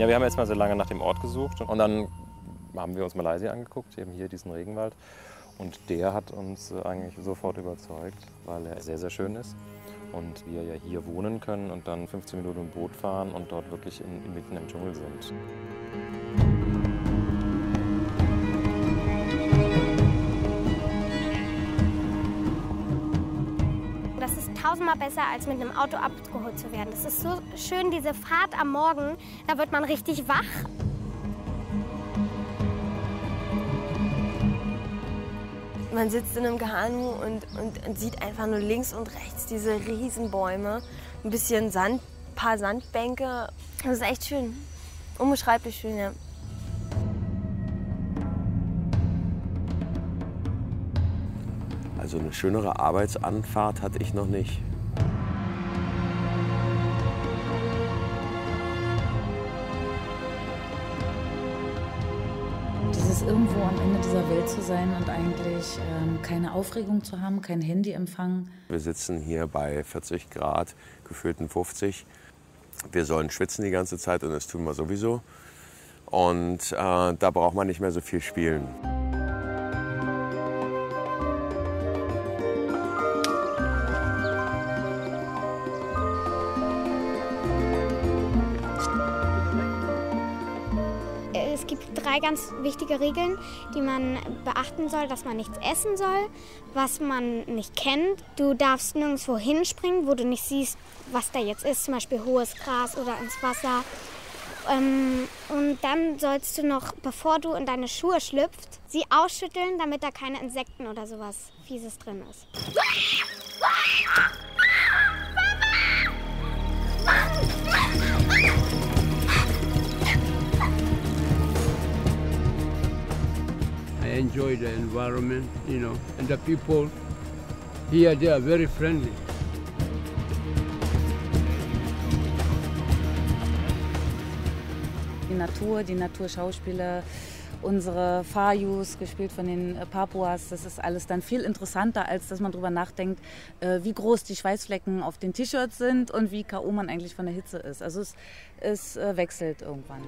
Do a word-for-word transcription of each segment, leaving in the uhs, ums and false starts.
Ja, wir haben jetzt mal sehr lange nach dem Ort gesucht und dann haben wir uns Malaysia angeguckt, eben hier diesen Regenwald. Und der hat uns eigentlich sofort überzeugt, weil er sehr, sehr schön ist. Und wir ja hier wohnen können und dann fünfzehn Minuten im Boot fahren und dort wirklich in, mitten im Dschungel sind. Das ist tausendmal besser, als mit einem Auto abgeholt zu werden. Das ist so schön, diese Fahrt am Morgen, da wird man richtig wach. Man sitzt in einem Kanu und, und, und sieht einfach nur links und rechts diese Riesenbäume, ein bisschen Sand, ein paar Sandbänke. Das ist echt schön, unbeschreiblich schön, ja. Also eine schönere Arbeitsanfahrt hatte ich noch nicht. Dieses irgendwo am Ende dieser Welt zu sein und eigentlich ähm, keine Aufregung zu haben, kein Handyempfang. Wir sitzen hier bei vierzig Grad, gefühlten fünfzig. Wir sollen schwitzen die ganze Zeit und das tun wir sowieso. Und äh, da braucht man nicht mehr so viel spielen. Es gibt drei ganz wichtige Regeln, die man beachten soll, dass man nichts essen soll, was man nicht kennt. Du darfst nirgendwo hinspringen, wo du nicht siehst, was da jetzt ist, zum Beispiel hohes Gras oder ins Wasser. Und dann sollst du noch, bevor du in deine Schuhe schlüpfst, sie ausschütteln, damit da keine Insekten oder sowas Fieses drin ist. I enjoy the environment, you know, and the people here, they are very friendly. Die Natur, die Naturschauspieler, unsere Fayus, gespielt von den Papuas, das ist alles dann viel interessanter, als dass man darüber nachdenkt, wie groß die Schweißflecken auf den T-Shirts sind und wie K O man eigentlich von der Hitze ist. Also es, es wechselt irgendwann.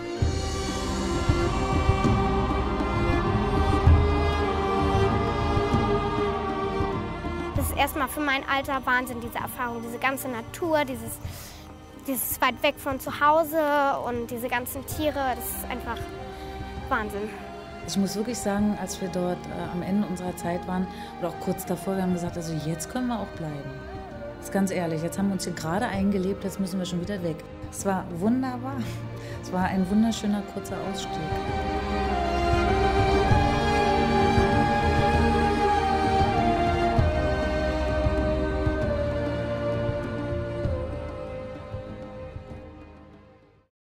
Das ist erstmal für mein Alter Wahnsinn, diese Erfahrung, diese ganze Natur, dieses, dieses weit weg von zu Hause und diese ganzen Tiere, das ist einfach Wahnsinn. Ich muss wirklich sagen, als wir dort äh, am Ende unserer Zeit waren oder auch kurz davor, wir haben gesagt, also jetzt können wir auch bleiben. Das ist ganz ehrlich, jetzt haben wir uns hier gerade eingelebt, jetzt müssen wir schon wieder weg. Es war wunderbar, es war ein wunderschöner kurzer Ausstieg.